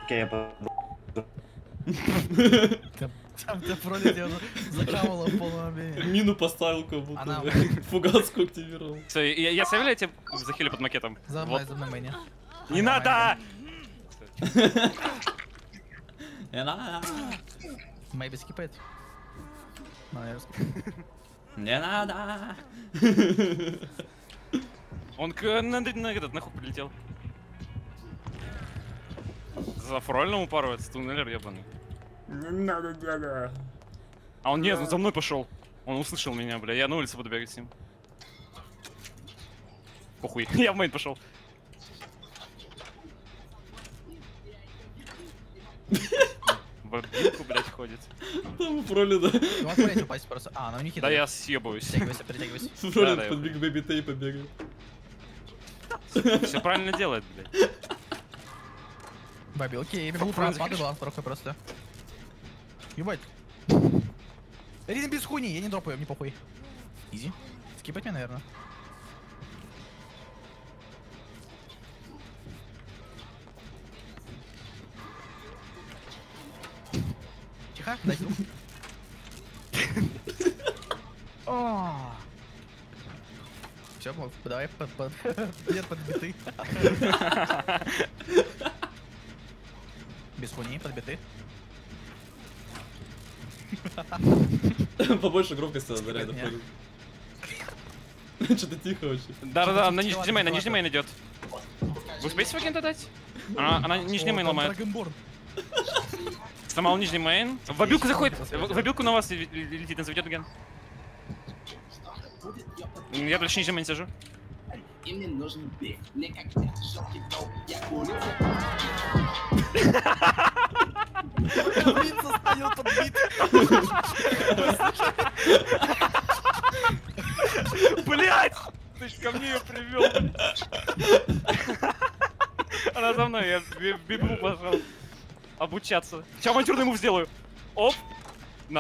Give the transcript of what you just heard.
Окей, я по... Там тебя пролетел, закамало в полном объеме. Мину поставил, как будто. Она- Фугаску активировал. Все, я советую тебе захилю под макетом. За мной, за мной, Мэни. Не надо! Не надо. Мэйби скипает. Не надо. Он на этот нахуй прилетел. За фрольным упарывается, туннелер ебаный. Не надо, дядя. А он нет, он за мной пошел. Он услышал меня, бля, я на улице буду бегать с ним. Похуй, я в мейн пошел. В обилку, блядь, ходит. Там фроли, да. Ну, вот смотрите, упасть просто. А, ну у них Да я съебываюсь. Перетягивайся, перетягивайся. Фроли да, под Биг Бэби Тейпа бегает. Все правильно делает, блядь. Баби, окей, бегу, падаю, была трохи просто. Ебать. Ризм без хуйни, я не дропаю, мне похуй. Изи. Скипать меня, наверное. Тихо, дай звук. Все, давай, нет, подбиты. Без хуйни, подбиты. Побольше громкости надо рядом. Нет. Что-то тихо вообще. Да-да-да, на нижний мейн идет. Вы успеете агента дать? Она нижний мейн ломает. Сломал нижний мейн. В обилку заходит. В обилку на вас летит, заведет ген. Я дальше нижний мейн сижу. Блин, застанил подбит. Блять! Ты ж ко мне ее привел. Она за мной, я бегу пошел. Обучаться. Сейчас авантюрный мув сделаю. Оп!